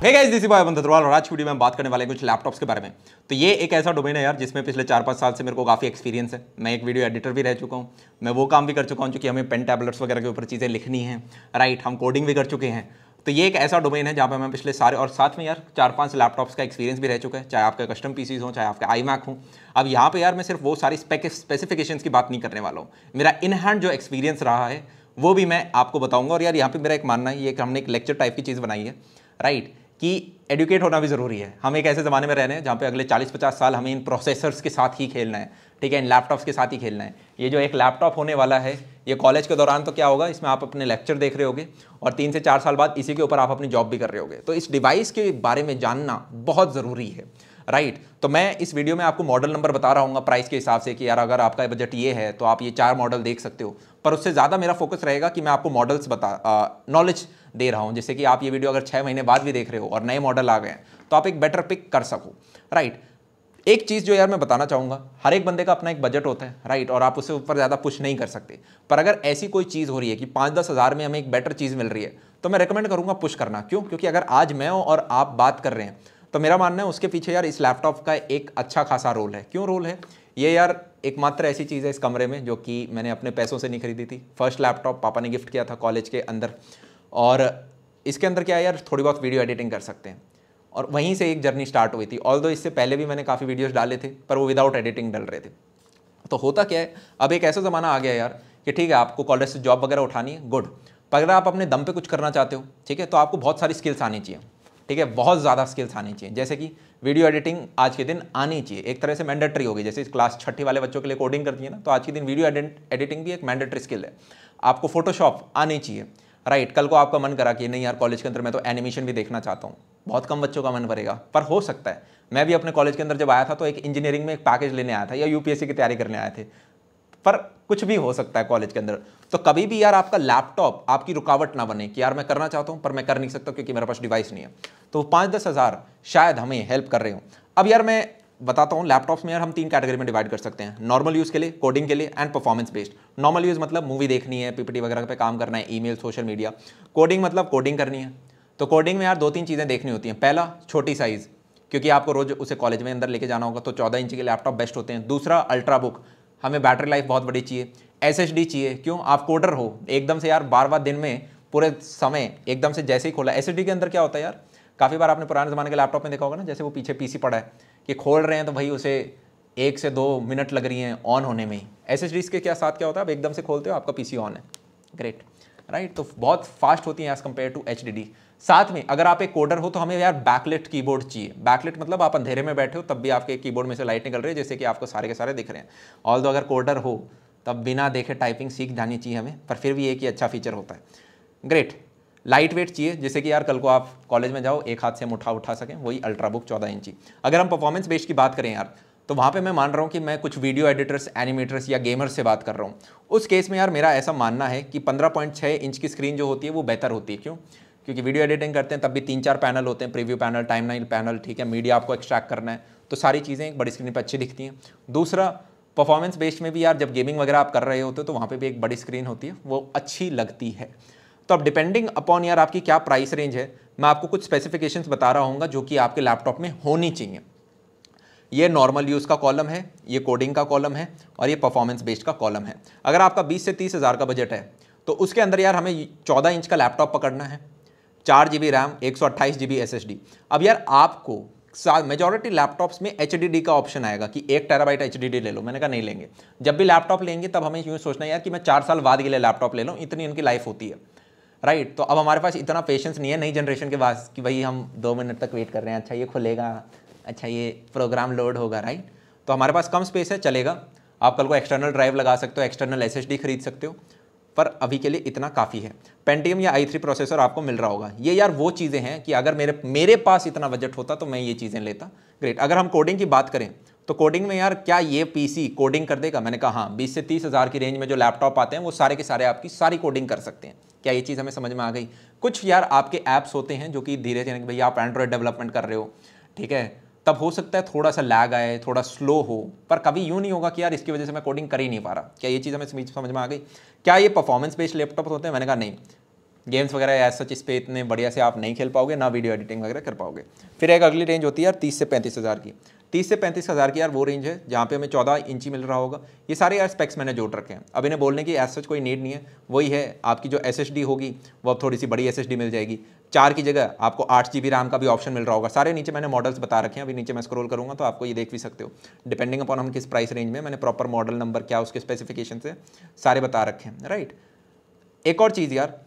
Hey guys, this is भाई अमन दत्तवाल और आज की वीडियो में हम बात करने वाले हैं कुछ लैपटॉप्स के बारे में। तो ये एक ऐसा डोमेन है यार जिसमें पिछले 4-5 साल से मेरे को काफ़ी एक्सपीरियंस है। मैं एक वीडियो एडिटर भी रह चुका हूँ, मैं वो काम भी कर चुका हूँ क्योंकि हमें पेन टैबलेट्स वगैरह के ऊपर चीज़ें लिखनी हैं, राइट। हम कोडिंग भी कर चुके हैं। तो ये एक ऐसा डोमेन है जहाँ पर मैं पिछले सारे और साथ में यार 4-5 लैपटॉप्स का एक्सपीरियंस भी रह चुका है, चाहे आपके कस्टम पीसीज हों, चाहे आपके iMac हों। अब यहाँ पे यार मैं सिर्फ वो सारी स्पेसिफिकेशंस की बात नहीं करने वाला हूँ, मेरा इन हैंड जो एक्सपीरियंस रहा है वो भी मैं आपको बताऊंगा। और यार यहाँ पे मेरा एक मानना है, ये कि हमने एक लेक्चर टाइप की चीज़ बनाई है, राइट, कि एडुकेट होना भी ज़रूरी है। हम एक ऐसे ज़माने में रह रहे हैं जहाँ पे अगले 40-50 साल हमें इन प्रोसेसर्स के साथ ही खेलना है, ठीक है, इन लैपटॉप्स के साथ ही खेलना है। ये जो एक लैपटॉप होने वाला है, ये कॉलेज के दौरान तो क्या होगा, इसमें आप अपने लेक्चर देख रहे होगे और 3 से 4 साल बाद इसी के ऊपर आप अपनी जॉब भी कर रहे होगे। तो इस डिवाइस के बारे में जानना बहुत ज़रूरी है, राइट। तो मैं इस वीडियो में आपको मॉडल नंबर बता रहा हूँ प्राइस के हिसाब से कि यार अगर आपका बजट ये है तो आप ये 4 मॉडल देख सकते हो, पर उससे ज़्यादा मेरा फोकस रहेगा कि मैं आपको मॉडल्स नॉलेज दे रहा हूँ, जिससे कि आप ये वीडियो अगर 6 महीने बाद भी देख रहे हो और नए मॉडल आ गए हैं तो आप एक बेटर पिक कर सको, राइट। एक चीज़ जो यार मैं बताना चाहूँगा, हर एक बंदे का अपना एक बजट होता है, राइट, और आप उससे ऊपर ज़्यादा पुश नहीं कर सकते। पर अगर ऐसी कोई चीज़ हो रही है कि 5-10 हज़ार में हमें एक बेटर चीज़ मिल रही है तो मैं रेकमेंड करूँगा पुश करना। क्यों? क्योंकि अगर आज मैं और आप बात कर रहे हैं तो मेरा मानना है उसके पीछे यार इस लैपटॉप का एक अच्छा खासा रोल है। क्यों रोल है? ये यार एकमात्र ऐसी चीज़ है इस कमरे में जो कि मैंने अपने पैसों से नहीं खरीदी थी। फर्स्ट लैपटॉप पापा ने गिफ्ट किया था कॉलेज के अंदर, और इसके अंदर क्या है यार, थोड़ी बहुत वीडियो एडिटिंग कर सकते हैं, और वहीं से एक जर्नी स्टार्ट हुई थी। ऑल्दो इससे पहले भी मैंने काफ़ी वीडियोस डाले थे पर वो विदाउट एडिटिंग डल रहे थे। तो होता क्या है, अब एक ऐसा ज़माना आ गया यार कि ठीक है आपको कॉलेज से जॉब वगैरह उठानी है, गुड, पर अगर आप अपने दम पे कुछ करना चाहते हो, ठीक है, तो आपको बहुत सारी स्किल्स आनी चाहिए, ठीक है, बहुत ज़्यादा स्किल्स आनी चाहिए। जैसे कि वीडियो एडिटिंग आज के दिन आनी चाहिए, एक तरह से मैंडेटरी होगी। जैसे इस क्लास 6ठी वाले बच्चों के लिए कोडिंग करती है ना, तो आज के दिन वीडियो एडिटिंग भी एक मैंडेटरी स्किल है। आपको फोटोशॉप आनी चाहिए, राइट। कल को आपका मन करा कि नहीं यार कॉलेज के अंदर मैं तो एनिमेशन भी देखना चाहता हूँ, बहुत कम बच्चों का मन भरेगा, पर हो सकता है। मैं भी अपने कॉलेज के अंदर जब आया था तो एक इंजीनियरिंग में एक पैकेज लेने आया था या यूपीएससी की तैयारी करने आए थे, पर कुछ भी हो सकता है कॉलेज के अंदर। तो कभी भी यार आपका लैपटॉप आपकी रुकावट ना बने कि यार मैं करना चाहता हूँ पर मैं कर नहीं सकता क्योंकि मेरे पास डिवाइस नहीं है। तो 5-10 हज़ार शायद हमें हेल्प कर रहे हो। अब यार मैं बताता हूँ, लैपटॉप्स में यार हम 3 कैटेगरी में डिवाइड कर सकते हैं, नॉर्मल यूज़ के लिए, कोडिंग के लिए and performance based. Normal use मतलब मूवी देखनी है, पीपीटी वगैरह पे काम करना है, ईमेल, सोशल मीडिया। कोडिंग मतलब कोडिंग करनी है। तो कोडिंग में यार 2-3 चीज़ें देखनी होती हैं। पहला, छोटी साइज़, क्योंकि आपको रोज उसे कॉलेज में अंदर लेके जाना होगा, तो 14 इंच के लैपटॉप बेस्ट होते हैं। दूसरा, अल्ट्रा बुक, हमें बैटरी लाइफ बहुत बड़ी चाहिए। एसएसडी चाहिए, क्यों? आप कोडर हो, एकदम से यार बार दिन में पूरे समय एकदम से जैसे ही खोला, एसएसडी के अंदर क्या होता है यार, काफ़ी बार आपने पुराने ज़माने के लैपटॉप में देखा होगा ना, जैसे वो पीछे पीसी पड़ा है कि खोल रहे हैं तो भाई उसे 1 से 2 मिनट लग रही हैं ऑन होने में ही। एसएसडीज़ के क्या साथ क्या होता है, आप एकदम से खोलते हो, आपका पीसी ऑन है, ग्रेट, राइट। तो बहुत फास्ट होती हैं एज़ कम्पेयर टू एचडीडी। साथ में अगर आप एक कोडर हो तो हमें यार बैकलिट कीबोर्ड चाहिए। बैकलिट मतलब आप अंधेरे में बैठे हो तब भी आपके कीबोर्ड में से लाइट निकल रही है, जैसे कि आपको सारे के सारे दिख रहे हैं। ऑल्दो अगर कोडर हो तब बिना देखे टाइपिंग सीख जानी चाहिए हमें, पर फिर भी एक ही अच्छा फीचर होता है, ग्रेट। लाइट वेट चाहिए, जैसे कि यार कल को आप कॉलेज में जाओ एक हाथ से उठा सकें, वही अल्ट्रा बुक 14 इंची। अगर हम परफॉर्मेंस बेस्ड की बात करें यार, तो वहाँ पे मैं मान रहा हूँ कि मैं कुछ वीडियो एडिटर्स, एनिमेटर्स या गेमर्स से बात कर रहा हूँ। उस केस में यार मेरा ऐसा मानना है कि 15.6 इंच की स्क्रीन जो होती है वो बेहतर होती है। क्यों? क्योंकि वीडियो एडिटिंग करते हैं तब भी 3-4 पैनल होते हैं, प्रीव्यू पैनल, टाइमलाइन पैनल, ठीक है, मीडिया आपको एक्सट्रैक्ट करना है, तो सारी चीज़ें एक बड़ी स्क्रीन पर अच्छी दिखती हैं। दूसरा, परफॉर्मेंस बेस्ड में भी यार जब गेमिंग वगैरह आप कर रहे होते हो तो वहाँ पर भी एक बड़ी स्क्रीन होती है, वो अच्छी लगती है। तो अब डिपेंडिंग अपॉन यार आपकी क्या प्राइस रेंज है, मैं आपको कुछ स्पेसिफिकेशंस बता रहा हूँ जो कि आपके लैपटॉप में होनी चाहिए। ये नॉर्मल यूज़ का कॉलम है, ये कोडिंग का कॉलम है, और ये परफॉर्मेंस बेस्ड का कॉलम है। अगर आपका 20 से 30 हज़ार का बजट है तो उसके अंदर यार हमें 14 इंच का लैपटॉप पकड़ना है, 4 GB रैम, 128 GB SSD। अब यार आपको मेजॉरिटी लैपटॉप्स में HDD का ऑप्शन आएगा कि 1 टेराबाइट HDD ले लो। मैंने कहा नहीं लेंगे। जब भी लैपटॉप लेंगे तब हमें यूँ सोचना है यार कि मैं 4 साल बाद के लिए लैपटॉप ले लूँ, इतनी इनकी लाइफ होती है, राइट। तो अब हमारे पास इतना पेशेंस नहीं है नई जनरेशन के पास कि भाई हम 2 मिनट तक वेट कर रहे हैं, अच्छा ये खुलेगा, अच्छा ये प्रोग्राम लोड होगा, राइट। तो हमारे पास कम स्पेस है, चलेगा। आप कल को एक्सटर्नल ड्राइव लगा सकते हो, एक्सटर्नल SSD खरीद सकते हो, पर अभी के लिए इतना काफ़ी है। पेंटियम या i3 प्रोसेसर आपको मिल रहा होगा। ये यार वो चीज़ें हैं कि अगर मेरे पास इतना बजट होता तो मैं ये चीज़ें लेता, ग्रेट। अगर हम कोडिंग की बात करें तो कोडिंग में यार क्या ये पीसी कोडिंग कर देगा? मैंने कहा हाँ, 20 से 30 हज़ार की रेंज में जो लैपटॉप आते हैं वो सारे के सारे आपकी सारी कोडिंग कर सकते हैं। क्या ये चीज़ हमें समझ में आ गई? कुछ यार आपके ऐप्स होते हैं जो कि धीरे धीरे, भैया आप एंड्रॉयड डेवलपमेंट कर रहे हो, ठीक है, तब हो सकता है थोड़ा सा लैग आए, थोड़ा स्लो हो, पर कभी यूँ नहीं होगा कि यार इसकी वजह से मैं कोडिंग कर ही नहीं पा रहा। क्या ये चीज़ हमें समझ में आ गई? क्या ये परफॉर्मेंस बेस्ड लैपटॉप होते हैं? मैंने कहा नहीं, गेम्स वगैरह एज सच इस पे इतने बढ़िया से आप नहीं खेल पाओगे, ना वीडियो एडिटिंग वगैरह कर पाओगे। फिर एक अगली रेंज होती है यार 30 से 35 हज़ार की। 30 से 35 हज़ार की यार वो रेंज है जहाँ पे हमें 14 इंची मिल रहा होगा। ये सारे यार स्पेक्स मैंने जोड़ रखे हैं, अब इन्हें बोलने की एज सच कोई नीड नहीं है। वही है, आपकी जो SSD होगी वो अब थोड़ी सी बड़ी SSD मिल जाएगी। 4 की जगह आपको 8 GB रैम का भी ऑप्शन मिल रहा होगा। सारे नीचे मैंने मॉडल्स बता रखे हैं, अभी नीचे मैं स्क्रॉल करूँगा तो आपको ये देख भी सकते हो, डिपेंडिंग अपॉन हम किस प्राइस रेंज में, मैंने प्रॉपर मॉडल नंबर क्या उसके स्पेसिफिकेशन से सारे बता रखे हैं, राइट। एक और चीज़ यार,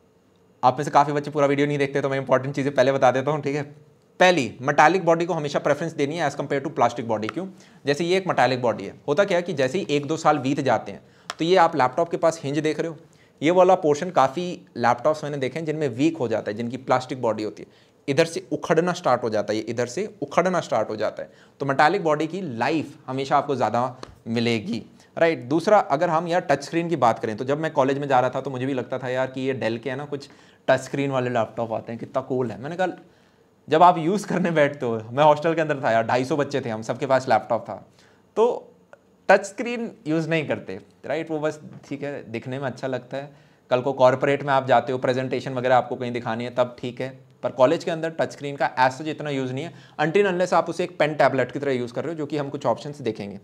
आप में से काफ़ी बच्चे पूरा वीडियो नहीं देखते तो मैं इंपॉर्टेंट चीज़ें पहले बता देता हूँ, ठीक है। पहली, मेटालिक बॉडी को हमेशा प्रेफरेंस देनी है as compare to plastic body. क्यों? जैसे ये एक मेटालिक बॉडी है, होता क्या है कि जैसे ही 1-2 साल बीत जाते हैं तो ये आप लैपटॉप के पास हिंज देख रहे हो, ये वाला पोर्शन काफ़ी लैपटॉप्स मैंने देखे हैं जिनमें वीक हो जाता है, जिनकी प्लास्टिक बॉडी होती है, इधर से उखड़ना स्टार्ट हो जाता है, इधर से उखड़ना स्टार्ट हो जाता है। तो मेटालिक बॉडी की लाइफ हमेशा आपको ज़्यादा मिलेगी, राइट। दूसरा, अगर हम यार टच स्क्रीन की बात करें तो जब मैं कॉलेज में जा रहा था तो मुझे भी लगता था यार कि ये डेल के है ना कुछ टच स्क्रीन वाले लैपटॉप आते हैं, कितना कूल है। मैंने कहा जब आप यूज़ करने बैठते हो, मैं हॉस्टल के अंदर था यार, 250 बच्चे थे हम, सबके पास लैपटॉप था, तो टच स्क्रीन यूज़ नहीं करते, राइट। वो बस ठीक है, दिखने में अच्छा लगता है। कल को कॉर्पोरेट में आप जाते हो, प्रेजेंटेशन वगैरह आपको कहीं दिखानी है तब ठीक है, पर कॉलेज के अंदर टच स्क्रीन का एज सच इतना यूज़ नहीं है, अनटिल अनलेस आप उसे एक पेन टैबलेट की तरह यूज़ कर रहे हो, जो कि हम कुछ ऑप्शंस देखेंगे।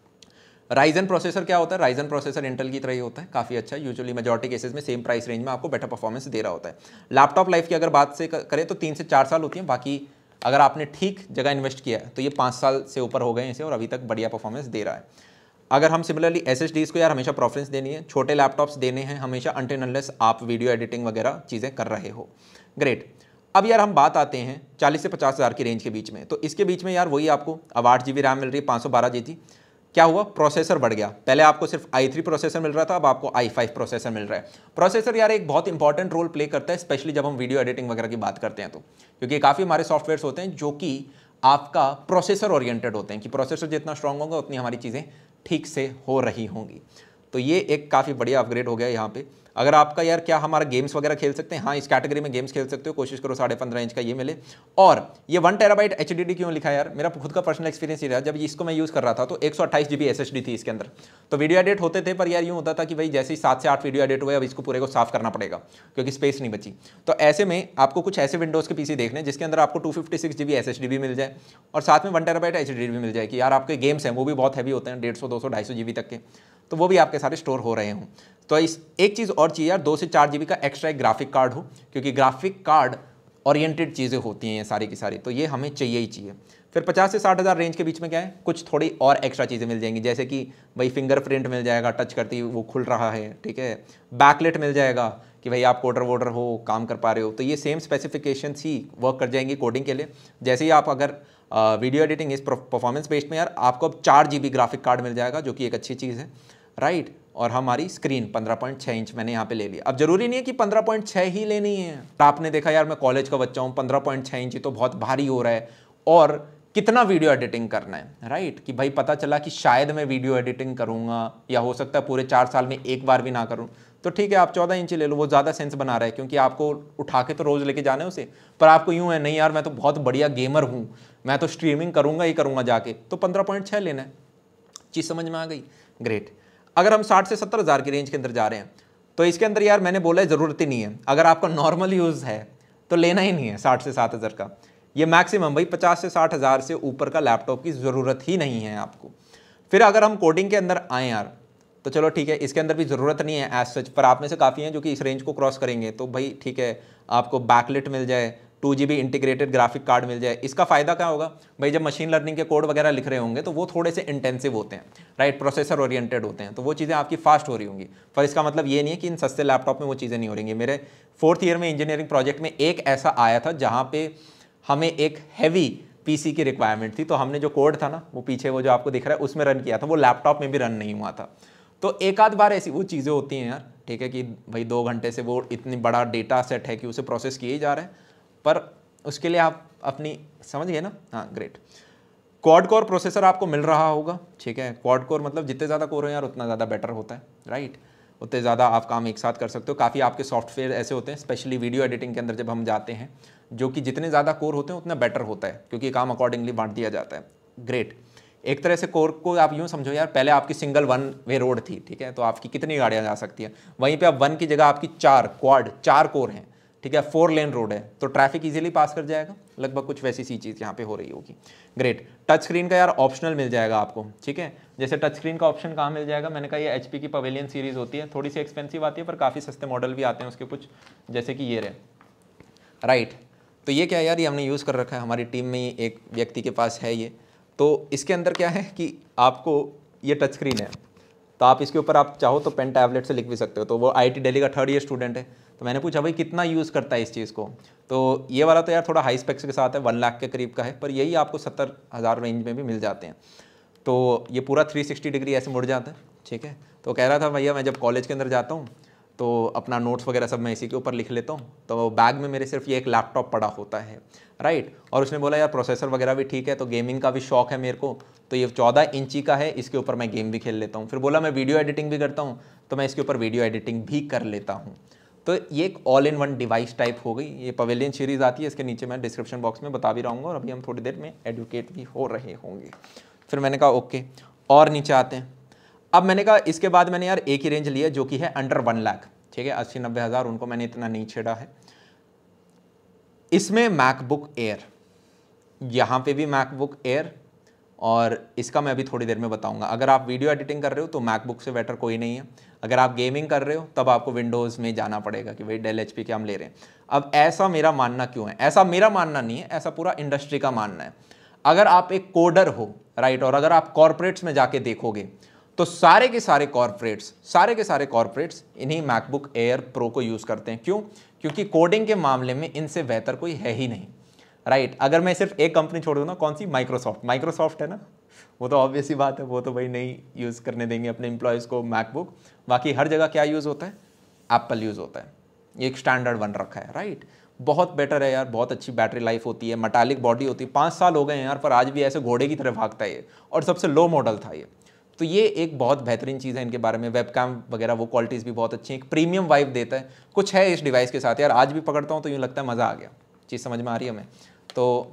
राइजन प्रोसेसर क्या होता है? राइजन प्रोसेसर इंटेल की तरह ही होता है, काफ़ी अच्छा, यूजुअली मेजॉरिटी केसेस में सेम प्राइस रेंज में आपको बेटर परफॉर्मेंस दे रहा होता है। लैपटॉप लाइफ की अगर बात से करें तो 3 से 4 साल होती है, बाकी अगर आपने ठीक जगह इन्वेस्ट किया है तो ये 5 साल से ऊपर हो गए हैं इसे, और अभी तक बढ़िया परफॉर्मेंस दे रहा है। अगर हम सिमिलरली SSDs को यार हमेशा प्रेफरेंस देनी है, छोटे लैपटॉप्स देने हैं हमेशा, अनटिल अनलेस आप वीडियो एडिटिंग वगैरह चीज़ें कर रहे हो, ग्रेट। अब यार हम बात आते हैं 40 से 50 हज़ार की रेंज के बीच में, तो इसके बीच में यार वही आपको अब 8 GB रैम मिल रही है, 512 GB। क्या हुआ? प्रोसेसर बढ़ गया, पहले आपको सिर्फ i3 प्रोसेसर मिल रहा था, अब आपको i5 प्रोसेसर मिल रहा है। प्रोसेसर यार एक बहुत इंपॉर्टेंट रोल प्ले करता है, स्पेशली जब हम वीडियो एडिटिंग वगैरह की बात करते हैं तो, क्योंकि काफ़ी हमारे सॉफ्टवेयर्स होते हैं जो कि आपका प्रोसेसर ओरिएंटेड होते हैं, कि प्रोसेसर जितना स्ट्रांग होगा उतनी हमारी चीज़ें ठीक से हो रही होंगी। तो ये एक काफ़ी बढ़िया अपग्रेड हो गया यहाँ पे। अगर आपका यार क्या हमारा गेम्स वगैरह खेल सकते हैं, हाँ इस कैटेगरी में गेम्स खेल सकते हो, कोशिश करो 15.5 इंच का ये मिले। और ये 1 TB HDD क्यों लिखा है यार, मेरा खुद का पर्सनल एक्सपीरियंस ये रहा, जब इसको मैं यूज़ कर रहा था तो 128 GB SSD थी इसके अंदर, तो वीडियो एडिट होते थे, पर यार यूँ होता था कि भाई जैसे ही 7 से 8 वीडियो एडिट हुए अब इसको पूरे को साफ करना पड़ेगा क्योंकि स्पेस नहीं बची। तो ऐसे में आपको कुछ ऐसे विंडोज़ के पीसी देखने जिसके अंदर आपको 256 GB SSD भी मिल जाए और साथ में 1 TB HDD भी मिल जाए, कि यार आपके गेम्स हैं वो भी बहुत हैवी होते हैं, 150, 200, 250 GB तक के, तो वो भी आपके सारे स्टोर हो रहे हों। तो इस एक चीज़ और चाहिए यार, 2 से 4 GB का एक्स्ट्रा एक ग्राफिक कार्ड हो, क्योंकि ग्राफिक कार्ड ओरिएंटेड चीज़ें होती हैं ये सारी की सारी, तो ये हमें चाहिए ही चाहिए। फिर 50 से 60 हज़ार रेंज के बीच में क्या है, कुछ थोड़ी और एक्स्ट्रा चीज़ें मिल जाएंगी, जैसे कि भाई फिंगरप्रिंट मिल जाएगा, टच करती वो खुल रहा है, ठीक है। बैकलाइट मिल जाएगा कि भाई आप कोडर वोडर हो, काम कर पा रहे हो, तो ये सेम स्पेसिफिकेशंस ही वर्क कर जाएंगी कोडिंग के लिए। जैसे ही आप अगर वीडियो एडिटिंग इस परफॉर्मेंस बेस्ड में यार आपको अब 4 GB ग्राफिक कार्ड मिल जाएगा, जो कि एक अच्छी चीज़ है, राइट। और हमारी स्क्रीन 15.6 इंच मैंने यहाँ पे ले लिया। अब जरूरी नहीं है कि 15.6 ही लेनी है, आपने देखा यार मैं कॉलेज का बच्चा हूँ, 15.6 इंच तो बहुत भारी हो रहा है, और कितना वीडियो एडिटिंग करना है, राइट। कि भाई पता चला कि शायद मैं वीडियो एडिटिंग करूँगा या हो सकता है पूरे 4 साल में एक बार भी ना करूँ, तो ठीक है आप 14 इंच ले लो, वो ज़्यादा सेंस बना रहा है, क्योंकि आपको उठा के तो रोज़ लेके जाना है उसे, पर आपको यूँ है नहीं यार मैं तो बहुत बढ़िया गेमर हूँ, मैं तो स्ट्रीमिंग करूँगा ही करूँगा जाके, तो 15.6 लेना है। चीज़ समझ में आ गई, ग्रेट। अगर हम 60 से 70 हज़ार की रेंज के अंदर जा रहे हैं तो इसके अंदर यार मैंने बोला है ज़रूरत ही नहीं है, अगर आपका नॉर्मल यूज़ है तो लेना ही नहीं है 60 से 7 हज़ार का। ये मैक्सिमम भाई 50 से 60 हज़ार से ऊपर का लैपटॉप की ज़रूरत ही नहीं है आपको। फिर अगर हम कोडिंग के अंदर आएँ यार तो चलो ठीक है, इसके अंदर भी ज़रूरत नहीं है एज सच, पर आप में से काफ़ी हैं जो कि इस रेंज को क्रॉस करेंगे, तो भाई ठीक है आपको बैकलिट मिल जाए, 2 GB इंटीग्रेटेड ग्राफिक कार्ड मिल जाए। इसका फ़ायदा क्या होगा भाई, जब मशीन लर्निंग के कोड वगैरह लिख रहे होंगे तो वो थोड़े से इंटेंसिव होते हैं, राइट, प्रोसेसर ओरिएंटेड होते हैं, तो वो चीज़ें आपकी फास्ट हो रही होंगी। पर इसका मतलब ये नहीं है कि इन सस्ते लैपटॉप में वो चीज़ें नहीं हो रही। मेरे 4th ईयर में इंजीनियरिंग प्रोजेक्ट में एक ऐसा आया था जहाँ पे हमें एक हैवी पीसी की रिक्वायरमेंट थी, तो हमने जो कोड था ना वो पीछे वो जो आपको दिख रहा है उसमें रन किया था, वो लैपटॉप में भी रन नहीं हुआ था। तो एक आध बार ऐसी वो चीज़ें होती हैं यार, ठीक है, कि भाई 2 घंटे से वो इतनी बड़ा डेटा सेट है कि उसे प्रोसेस किए जा रहे हैं, पर उसके लिए आप अपनी समझ गए ना, हाँ ग्रेट। क्वाड कोर प्रोसेसर आपको मिल रहा होगा, ठीक है। क्वाड कोर मतलब जितने ज़्यादा कोर हो यार उतना ज़्यादा बेटर होता है, राइट, उतने ज़्यादा आप काम एक साथ कर सकते हो। काफ़ी आपके सॉफ्टवेयर ऐसे होते हैं, स्पेशली वीडियो एडिटिंग के अंदर जब हम जाते हैं, जो कि जितने ज़्यादा कोर होते हैं उतना बेटर होता है, क्योंकि काम अकॉर्डिंगली बांट दिया जाता है, ग्रेट। एक तरह से कोर को आप यूँ समझो यार, पहले आपकी सिंगल वन वे रोड थी, ठीक है, तो आपकी कितनी गाड़ियाँ जा सकती हैं, वहीं पे अब वन की जगह आपकी 4 कोर हैं, ठीक है, 4 लेन रोड है, तो ट्रैफिक इजीली पास कर जाएगा, लगभग कुछ वैसी सी चीज़ यहाँ पे हो रही होगी। ग्रेट। टच स्क्रीन का यार ऑप्शनल मिल जाएगा आपको, ठीक है, जैसे टच स्क्रीन का ऑप्शन कहाँ मिल जाएगा, मैंने कहा ये HP की पवेलियन सीरीज़ होती है, थोड़ी सी एक्सपेंसिव आती है पर काफ़ी सस्ते मॉडल भी आते हैं उसके कुछ, जैसे कि ये रहे, राइट। तो ये क्या है यार, ये हमने यूज़ कर रखा है, हमारी टीम में एक व्यक्ति के पास है ये। तो इसके अंदर क्या है कि आपको ये टच स्क्रीन है, तो आप इसके ऊपर आप चाहो तो पेन टैबलेट से लिख भी सकते हो। तो वो IIT दिल्ली का 3rd ईयर स्टूडेंट है, तो मैंने पूछा भाई कितना यूज़ करता है इस चीज़ को, तो ये वाला तो यार थोड़ा हाई स्पेक्स के साथ है, 1 लाख के करीब का है, पर यही आपको 70,000 रेंज में भी मिल जाते हैं। तो ये पूरा 360 डिग्री ऐसे मुड़ जाता है, ठीक है। तो कह रहा था भैया मैं जब कॉलेज के अंदर जाता हूँ तो अपना नोट्स वगैरह सब मैं इसी के ऊपर लिख लेता हूँ, तो बैग में मेरे सिर्फ ये एक लैपटॉप पड़ा होता है, राइट। और उसने बोला यार प्रोसेसर वगैरह भी ठीक है, तो गेमिंग का भी शौक है मेरे को, तो ये 14 इंची का है, इसके ऊपर मैं गेम भी खेल लेता हूँ। फिर बोला मैं वीडियो एडिटिंग भी करता हूँ, तो मैं इसके ऊपर वीडियो एडिटिंग भी कर लेता हूँ। तो ये एक all in one device type हो गई। ये पवेलियन सीरीज़ आती है, इसके नीचे मैं डिस्क्रिप्शन बॉक्स में बता भी रहा हूँ, और अभी हम थोड़ी देर में एडुकेट भी हो रहे होंगे। फिर मैंने कहा ओके, और नीचे आते हैं। अब मैंने कहा इसके बाद मैंने यार एक ही रेंज लिया जो कि है अंडर 1 लाख, ठीक है, 80-90 हज़ार, उनको मैंने इतना नहीं छेड़ा है। इसमें मैकबुक एयर, यहाँ पे भी मैकबुक एयर, और इसका मैं अभी थोड़ी देर में बताऊंगा। अगर आप वीडियो एडिटिंग कर रहे हो तो मैकबुक से बेटर कोई नहीं है, अगर आप गेमिंग कर रहे हो तब आपको विंडोज़ में जाना पड़ेगा कि भाई डेल HP के हम ले रहे हैं। अब ऐसा मेरा मानना क्यों है, ऐसा मेरा मानना नहीं है, ऐसा पूरा इंडस्ट्री का मानना है। अगर आप एक कोडर हो, राइट, और अगर आप कॉर्पोरेट्स में जाके देखोगे तो सारे के सारे कॉर्पोरेट्स इन्हीं मैकबुक एयर प्रो को यूज़ करते हैं। क्यों? क्योंकि कोडिंग के मामले में इनसे बेहतर कोई है ही नहीं, राइट। अगर मैं सिर्फ एक कंपनी छोड़ दूँ ना, कौन सी, माइक्रोसॉफ्ट है ना, वो तो ऑब्वियस ही बात है, वो तो भाई नहीं यूज़ करने देंगे अपने एम्प्लॉयज़ को मैकबुक। बाकी हर जगह क्या यूज़ होता है, एप्पल यूज़ होता है, ये एक स्टैंडर्ड बन रखा है, राइट। बहुत बेटर है यार, बहुत अच्छी बैटरी लाइफ होती है, मेटालिक बॉडी होती है, 5 साल हो गए हैं यार, पर आज भी ऐसे घोड़े की तरह भागता है ये, और सबसे लो मॉडल था ये। तो ये एक बहुत बेहतरीन चीज़ है इनके बारे में। वेबकैम वगैरह वो क्वालिटीज़ भी बहुत अच्छी हैं, एक प्रीमियम वाइब देता है, कुछ है इस डिवाइस के साथ यार। आज भी पकड़ता हूँ तो यूँ लगता है मज़ा आ गया, चीज़ समझ में आ रही है हमें। तो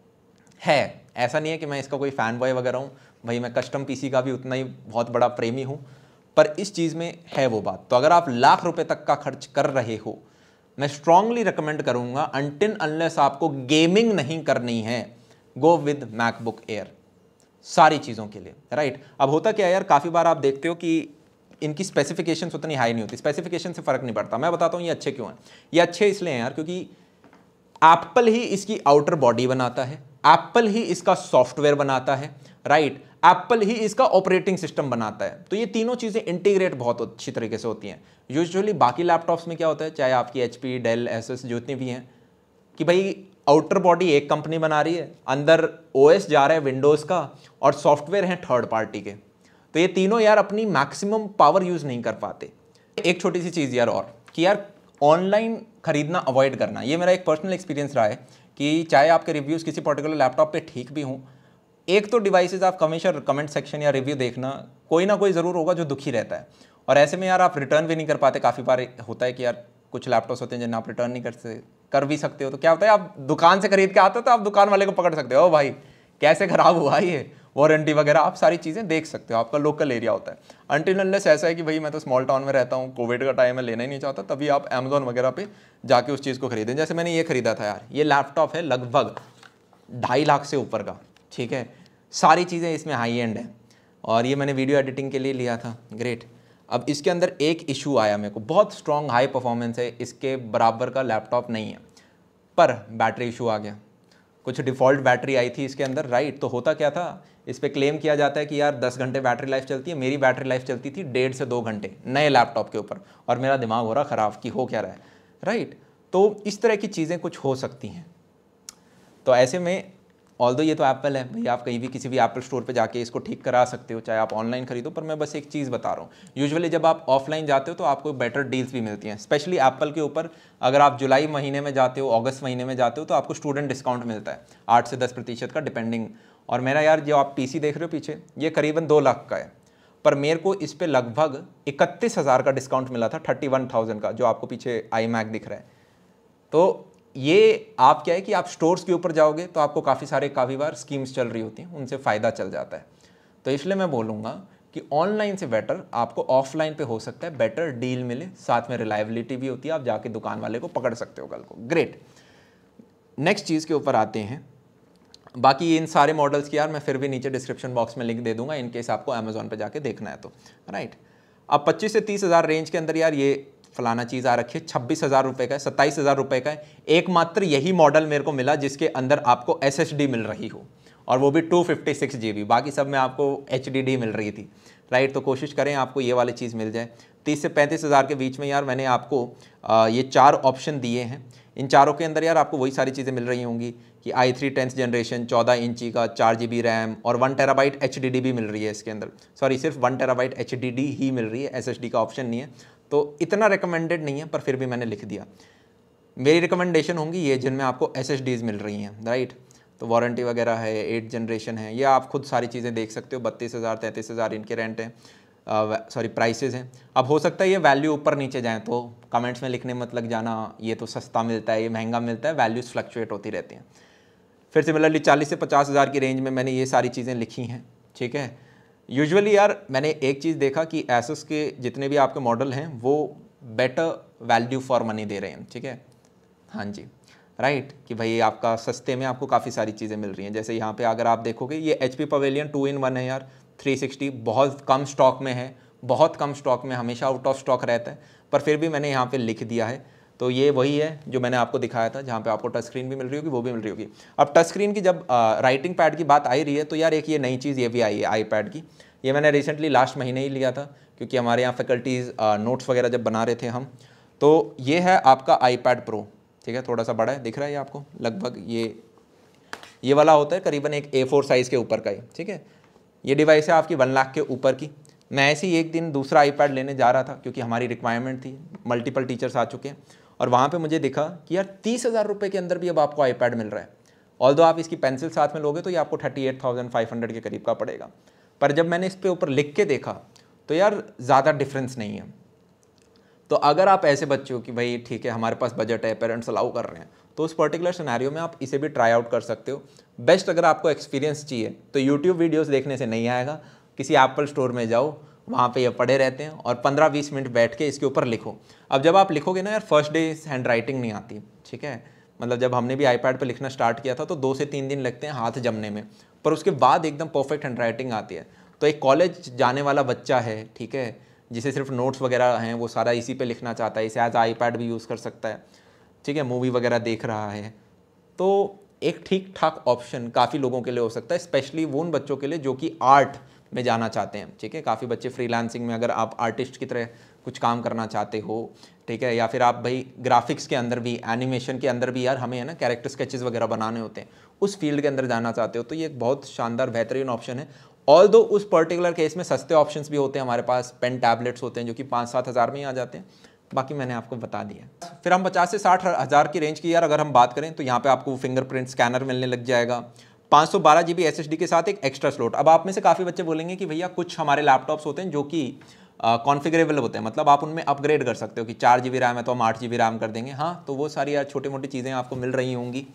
है, ऐसा नहीं है कि मैं इसका कोई फ़ैन बॉय वगैरह हूँ, भाई मैं कस्टम PC का भी उतना ही बहुत बड़ा प्रेमी हूँ, पर इस चीज़ में है वो बात। तो अगर आप लाख रुपए तक का खर्च कर रहे हो, मैं स्ट्रांगली रिकमेंड करूँगा, अनटिल अनलेस आपको गेमिंग नहीं करनी है, गो विद मैकबुक एयर सारी चीज़ों के लिए, राइट। अब होता क्या है यार, काफ़ी बार आप देखते हो कि इनकी स्पेसिफिकेशंस उतनी हाई नहीं होती, स्पेसिफिकेशन से फ़र्क नहीं पड़ता। मैं बताता हूँ ये अच्छे क्यों हैं। ये अच्छे इसलिए हैं यार क्योंकि एप्पल ही इसकी आउटर बॉडी बनाता है, एप्पल ही इसका सॉफ्टवेयर बनाता है, राइट, एप्पल ही इसका ऑपरेटिंग सिस्टम बनाता है। तो ये तीनों चीज़ें इंटीग्रेट बहुत अच्छी तरीके से होती हैं। यूजुअली बाकी लैपटॉप्स में क्या होता है, चाहे आपकी HP, डेल, एसएस जितनी भी हैं, कि भाई आउटर बॉडी एक कंपनी बना रही है, अंदर OS जा रहा है विंडोज़ का, और सॉफ्टवेयर हैं थर्ड पार्टी के। तो ये तीनों यार अपनी मैक्सिमम पावर यूज़ नहीं कर पाते। एक छोटी सी चीज़ यार और, कि यार ऑनलाइन खरीदना अवॉइड करना, ये मेरा एक पर्सनल एक्सपीरियंस रहा है कि चाहे आपके रिव्यूज़ किसी पर्टिकुलर लैपटॉप पे ठीक भी हों, एक तो डिवाइसेस आप हमेशा कमेंट सेक्शन या रिव्यू देखना, कोई ना कोई ज़रूर होगा जो दुखी रहता है, और ऐसे में यार आप रिटर्न भी नहीं कर पाते। काफ़ी बार होता है कि यार कुछ लैपटॉप्स होते हैं जिन्हें आप रिटर्न नहीं कर भी सकते हो, तो क्या होता है, आप दुकान से खरीद के आते हो तो आप दुकान वाले को पकड़ सकते हो, भाई कैसे ख़राब हुआ ये, वारंटी वगैरह आप सारी चीज़ें देख सकते हो, आपका लोकल एरिया होता है। अनटिल अनलेस ऐसा है कि भाई मैं तो स्मॉल टाउन में रहता हूँ, कोविड का टाइम है, लेना ही नहीं चाहता, तभी आप अमेज़ॉन वगैरह पे जाके उस चीज़ को खरीदें। जैसे मैंने ये खरीदा था यार, ये लैपटॉप है लगभग 2.5 लाख से ऊपर का, ठीक है, सारी चीज़ें इसमें हाई एंड है, और ये मैंने वीडियो एडिटिंग के लिए लिया था, ग्रेट। अब इसके अंदर एक इशू आया मेरे को, बहुत स्ट्रॉन्ग हाई परफॉर्मेंस है, इसके बराबर का लैपटॉप नहीं है, पर बैटरी इशू आ गया। कुछ डिफ़ॉल्ट बैटरी आई थी इसके अंदर, राइट। तो होता क्या था, इस पर क्लेम किया जाता है कि यार 10 घंटे बैटरी लाइफ चलती है, मेरी बैटरी लाइफ चलती थी 1.5 से 2 घंटे नए लैपटॉप के ऊपर, और मेरा दिमाग हो रहा ख़राब कि हो क्या रहा है, राइट। तो इस तरह की चीज़ें कुछ हो सकती हैं। तो ऐसे में ऑल्दो ये तो एप्पल है भाई, आप कहीं भी किसी भी एप्पल स्टोर पे जाके इसको ठीक करा सकते हो, चाहे आप ऑनलाइन खरीदो। पर मैं बस एक चीज़ बता रहा हूँ, यूजुअली जब आप ऑफलाइन जाते हो तो आपको बेटर डील्स भी मिलती हैं, स्पेशली एप्पल के ऊपर। अगर आप जुलाई महीने में जाते हो, अगस्त महीने में जाते हो, तो आपको स्टूडेंट डिस्काउंट मिलता है 8 से 10% का डिपेंडिंग। और मेरा यार जो आप PC देख रहे हो पीछे, ये करीबन 2 लाख का है, पर मेरे को इस पर लगभग 31,000 का डिस्काउंट मिला था, 31,000 का, जो आपको पीछे iMac दिख रहा है। तो ये आप क्या है कि आप स्टोर्स के ऊपर जाओगे तो आपको काफ़ी बार स्कीम्स चल रही होती हैं, उनसे फ़ायदा चल जाता है। तो इसलिए मैं बोलूँगा कि ऑनलाइन से बेटर आपको ऑफलाइन पे हो सकता है बेटर डील मिले, साथ में रिलायबिलिटी भी होती है, आप जाके दुकान वाले को पकड़ सकते हो कल को। ग्रेट, नेक्स्ट चीज़ के ऊपर आते हैं। बाकी इन सारे मॉडल्स की यार मैं फिर भी नीचे डिस्क्रिप्शन बॉक्स में लिंक दे दूंगा इन केस आपको अमेजोन पे जाके देखना है तो, राइट। अब 25 से 30 हज़ार रेंज के अंदर यार ये फलाना चीज़ आ रखी है, 26,000 रुपये का है, 27,000 रुपये का है। एकमात्र यही मॉडल मेरे को मिला जिसके अंदर आपको SSD मिल रही हो, और वो भी 256 GB, बाकी सब में आपको HDD मिल रही थी, राइट। तो कोशिश करें आपको ये वाली चीज़ मिल जाए। 30 से 35 हज़ार के बीच में यार मैंने आपको ये 4 ऑप्शन दिए हैं। इन चारों के अंदर यार आपको वही सारी चीज़ें मिल रही होंगी कि i3 10th जनरेशन 14 इंची का 4 GB रैम और 1 TB HDD भी मिल रही है इसके अंदर। सॉरी, सिर्फ 1 TB HDD ही मिल रही है, SSD का ऑप्शन नहीं है। तो इतना रिकमेंडेड नहीं है, पर फिर भी मैंने लिख दिया। मेरी रिकमेंडेशन होंगी ये जिनमें आपको SSDs मिल रही हैं, राइट। तो वारंटी वगैरह है, 8th जनरेशन है, या आप खुद सारी चीज़ें देख सकते हो। 32,000 33,000 इनके रेंट हैं, सॉरी प्राइसेस हैं। अब हो सकता है ये वैल्यू ऊपर नीचे जाएँ, तो कमेंट्स में लिखने मत लग जाना ये तो सस्ता मिलता है, ये महंगा मिलता है, वैल्यूज़ फ्लक्चुएट होती रहती हैं। फिर सिमिलरली 40 से 50 हज़ार की रेंज में मैंने ये सारी चीज़ें लिखी हैं, ठीक है। यूजुअली यार मैंने एक चीज़ देखा कि एसस के जितने भी आपके मॉडल हैं वो बेटर वैल्यू फॉर मनी दे रहे हैं, ठीक है। हाँ जी, राइट, कि भाई आपका सस्ते में आपको काफ़ी सारी चीज़ें मिल रही हैं। जैसे यहाँ पे अगर आप देखोगे ये HP पवेलियन 2-in-1 है यार, 360, बहुत कम स्टॉक में है, बहुत कम स्टॉक में, हमेशा आउट ऑफ स्टॉक रहता है, पर फिर भी मैंने यहाँ पे लिख दिया है। तो ये वही है जो मैंने आपको दिखाया था, जहाँ पे आपको टच स्क्रीन भी मिल रही होगी, वो भी मिल रही होगी। अब टच स्क्रीन की जब राइटिंग पैड की बात आई रही है तो यार एक ये नई चीज़ ये भी आई है iPad की। ये मैंने रिसेंटली लास्ट महीने ही लिया था, क्योंकि हमारे यहाँ फैकल्टीज़ नोट्स वगैरह जब बना रहे थे हम, तो ये है आपका iPad Pro, ठीक है। थोड़ा सा बड़ा है, दिख रहा है ये आपको, लगभग ये वाला होता है करीबन एक A4 साइज़ के ऊपर का ही, ठीक है। ये डिवाइस है आपकी 1 लाख के ऊपर की। मैं ऐसे ही एक दिन दूसरा iPad लेने जा रहा था, क्योंकि हमारी रिक्वायरमेंट थी, मल्टीपल टीचर्स आ चुके हैं, और वहाँ पे मुझे दिखा कि यार 30,000 रुपये के अंदर भी अब आपको iPad मिल रहा है। ऑल्दो आप इसकी पेंसिल साथ में लोगे तो ये आपको 38,500 के करीब का पड़ेगा। पर जब मैंने इस पे ऊपर लिख के देखा तो यार ज़्यादा डिफरेंस नहीं है। तो अगर आप ऐसे बच्चे हो कि भाई ठीक है हमारे पास बजट है, पेरेंट्स अलाउ कर रहे हैं, तो उस पर्टिकुलर सिनेरियो में आप इसे भी ट्राई आउट कर सकते हो। बेस्ट अगर आपको एक्सपीरियंस चाहिए तो यूट्यूब वीडियोस देखने से नहीं आएगा, किसी एप्पल स्टोर में जाओ, वहाँ पे ये पड़े रहते हैं, और 15-20 मिनट बैठ के इसके ऊपर लिखो। अब जब आप लिखोगे ना यार, फर्स्ट डे हैंड राइटिंग नहीं आती, ठीक है। मतलब जब हमने भी iPad पे लिखना स्टार्ट किया था तो 2 से 3 दिन लगते हैं हाथ जमने में, पर उसके बाद एकदम परफेक्ट हैंड राइटिंग आती है। तो एक कॉलेज जाने वाला बच्चा है, ठीक है, जिसे सिर्फ नोट्स वगैरह हैं, वो सारा इसी पे लिखना चाहता है, इसे एज iPad भी यूज़ कर सकता है, ठीक है, मूवी वगैरह देख रहा है, तो एक ठीक ठाक ऑप्शन काफ़ी लोगों के लिए हो सकता है, स्पेशली वो उन बच्चों के लिए जो कि आर्ट में जाना चाहते हैं, ठीक है। काफ़ी बच्चे फ्रीलांसिंग में, अगर आप आर्टिस्ट की तरह कुछ काम करना चाहते हो, ठीक है, या फिर आप भाई ग्राफिक्स के अंदर भी, एनिमेशन के अंदर भी यार हमें है ना कैरेक्टर स्केचेस वगैरह बनाने होते हैं, उस फील्ड के अंदर जाना चाहते हो, तो ये एक बहुत शानदार बेहतरीन ऑप्शन है। ऑल्दो उस पर्टिकुलर केस में सस्ते ऑप्शंस भी होते हैं हमारे पास, पेन टैबलेट्स होते हैं जो कि 5-7 हज़ार में ही आ जाते हैं, बाकी मैंने आपको बता दिया। फिर हम 50 से 60 हज़ार की रेंज की यार अगर हम बात करें तो यहाँ पे आपको फिंगरप्रिंट स्कैनर मिलने लग जाएगा, 512 GB SSD के साथ एक एक्स्ट्रा स्लॉट। अब आप में से काफ़ी बच्चे बोलेंगे कि भैया कुछ हमारे लैपटॉप्स होते हैं जो कि कॉन्फ़िगरेबल होते हैं, मतलब आप उनमें अपग्रेड कर सकते हो कि 4 GB रैम है तो हम 8 GB रैम कर देंगे। हाँ, तो वो सारी यार छोटी मोटी चीज़ें आपको मिल रही होंगी,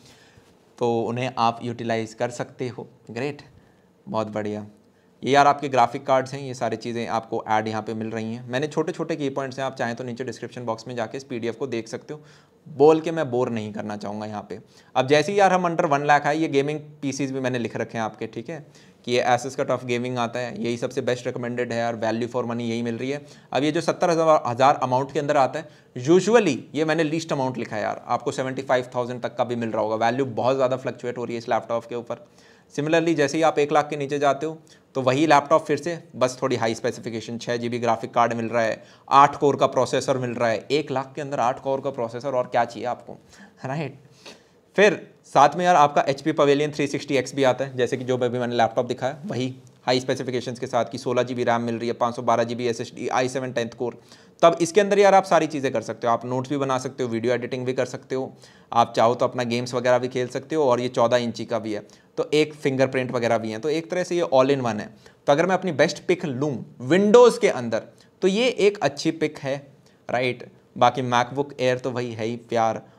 तो उन्हें आप यूटिलाइज़ कर सकते हो। ग्रेट, बहुत बढ़िया। ये यार आपके ग्राफिक कार्ड्स हैं, ये सारी चीज़ें आपको ऐड यहाँ पे मिल रही हैं। मैंने छोटे छोटे की पॉइंट्स हैं, आप चाहें तो नीचे डिस्क्रिप्शन बॉक्स में जाके इस PDF को देख सकते हो। बोल के मैं बोर नहीं करना चाहूँगा यहाँ पे। अब जैसे ही यार हम अंडर 1 लाख है, ये गेमिंग PCs भी मैंने लिख रखे हैं आपके, ठीक है, कि ये एसस का टफ गेमिंग आता है, यही सबसे बेस्ट रिकमेंडेड है यार, वैल्यू फॉर मनी यही मिल रही है। अब ये जो 70,000 अमाउंट के अंदर आता है, यूजुअली ये मैंने लीस्ट अमाउंट लिखा है यार, आपको 75,000 तक का भी मिल रहा होगा। वैल्यू बहुत ज़्यादा फ्लक्चुएट हो रही है इस लैपटॉप के ऊपर। सिमिलरली जैसे ही आप 1 लाख के नीचे जाते हो तो वही लैपटॉप फिर से बस थोड़ी high specification, 6 GB graphic card मिल रहा है, 8 कोर का प्रोसेसर मिल रहा है। 1 लाख के अंदर 8 कोर का प्रोसेसर, और क्या चाहिए आपको, राइट। फिर साथ में यार आपका HP पवेलियन 360X भी आता है, जैसे कि जो अभी मैंने लैपटॉप दिखाया वही हाई स्पेसिफिकेशंस के साथ की 16 GB रैम मिल रही है, 512 GB SSD, i7 10th core. तब इसके अंदर यार आप सारी चीज़ें कर सकते हो, आप नोट्स भी बना सकते हो, वीडियो एडिटिंग भी कर सकते हो, आप चाहो तो अपना गेम्स वगैरह भी खेल सकते हो, और ये 14 इंची का भी है, तो एक फिंगरप्रिंट वगैरह भी है, तो एक तरह से ये ऑल इन वन है। तो अगर मैं अपनी बेस्ट पिक लूँ विंडोज़ के अंदर तो ये एक अच्छी पिक है, राइट। बाकी मैकबुक एयर तो वही है ही प्यार,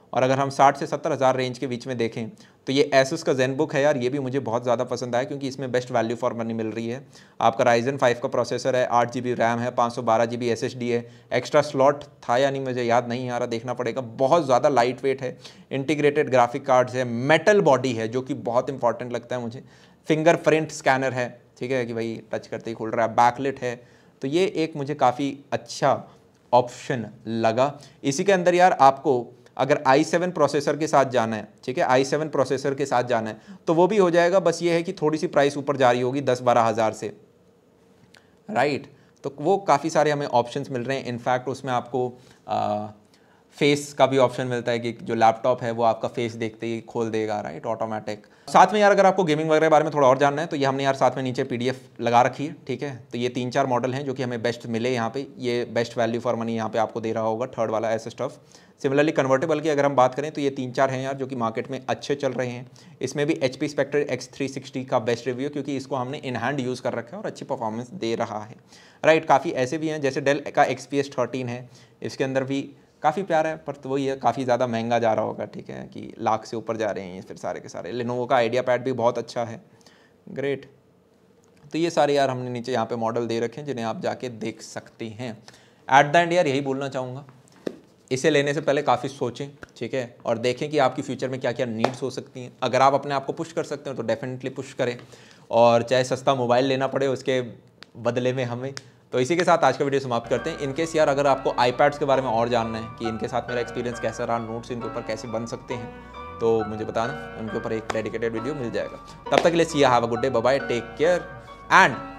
और अगर हम 60 से 70 हज़ार रेंज के बीच में देखें तो ये Asus का ZenBook है यार, ये भी मुझे बहुत ज़्यादा पसंद आया क्योंकि इसमें बेस्ट वैल्यू फॉर मनी मिल रही है। आपका Ryzen 5 का प्रोसेसर है, 8 GB रैम है, 512 GB SSD है, एक्स्ट्रा स्लॉट था या नहीं मुझे याद नहीं आ रहा, देखना पड़ेगा। बहुत ज़्यादा लाइट वेट है, इंटीग्रेटेड ग्राफिक कार्ड्स है, मेटल बॉडी है जो कि बहुत इंपॉर्टेंट लगता है मुझे, फिंगरप्रिंट स्कैनर है, ठीक है कि भाई टच करते ही खुल रहा है, बैकलिट है, तो ये एक मुझे काफ़ी अच्छा ऑप्शन लगा। इसी के अंदर यार आपको अगर i7 प्रोसेसर के साथ जाना है, ठीक है, i7 प्रोसेसर के साथ जाना है तो वो भी हो जाएगा, बस ये है कि थोड़ी सी प्राइस ऊपर जा रही होगी 10-12 हज़ार से, राइट। तो वो काफ़ी सारे हमें ऑप्शंस मिल रहे हैं। इनफैक्ट उसमें आपको फेस का भी ऑप्शन मिलता है कि जो लैपटॉप है वो आपका फेस देखते ही खोल देगा, राइट, ऑटोमेटिक। साथ में यार अगर आपको गेमिंग वगैरह के बारे में थोड़ा और जानना है तो ये हमने यार साथ में नीचे PDF लगा रखी है, ठीक है। तो ये 3-4 मॉडल हैं जो कि हमें बेस्ट मिले यहाँ पे, ये बेस्ट वैल्यू फॉर मनी यहाँ पे आपको दे रहा होगा, थर्ड वाला ऐसे स्टफ। सिमिलरली कन्वर्टेबल की अगर हम बात करें तो ये 3-4 हैं यार जो कि मार्केट में अच्छे चल रहे हैं। इसमें भी HP Spectre X360 का बेस्ट रिव्यू, क्योंकि इसको हमने इन हैंड यूज़ कर रखा है और अच्छी परफॉर्मेंस दे रहा है, राइट। काफ़ी ऐसे भी हैं जैसे डेल का XPS 13 है, इसके अंदर भी काफ़ी प्यारा है, पर तो वही है काफ़ी ज़्यादा महंगा जा रहा होगा, ठीक है, कि लाख से ऊपर जा रहे हैं फिर सारे के सारे। Lenovo का आइडिया पैड भी बहुत अच्छा है, ग्रेट। तो ये सारे यार हमने नीचे यहाँ पे मॉडल दे रखे हैं जिन्हें आप जाके देख सकते हैं। एट द एंड यार यही बोलना चाहूँगा, इसे लेने से पहले काफ़ी सोचें, ठीक है, और देखें कि आपकी फ्यूचर में क्या क्या नीड्स हो सकती हैं। अगर आप अपने आप को पुश कर सकते हो तो डेफिनेटली पुश करें, और चाहे सस्ता मोबाइल लेना पड़े उसके बदले में हमें। तो इसी के साथ आज का वीडियो समाप्त करते हैं। इनकेस यार अगर आपको iPads के बारे में और जानना है कि इनके साथ मेरा एक्सपीरियंस कैसा रहा, नोट्स इनके ऊपर कैसे बन सकते हैं, तो मुझे बताना, उनके ऊपर एक डेडिकेटेड वीडियो मिल जाएगा। तब तक के लिए see have a good day, bye bye, take care and